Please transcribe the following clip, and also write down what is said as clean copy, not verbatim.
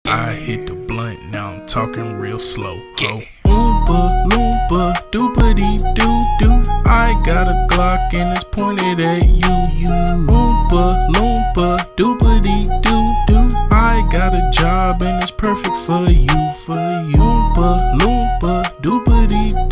I hit the blunt, now I'm talking real slow. Ho. Oompa loompa doopity doo doo. I got a Glock and it's pointed at you. Oompa loompa doopity doo doo. I got a job and it's perfect for you. Oompa loompa doopity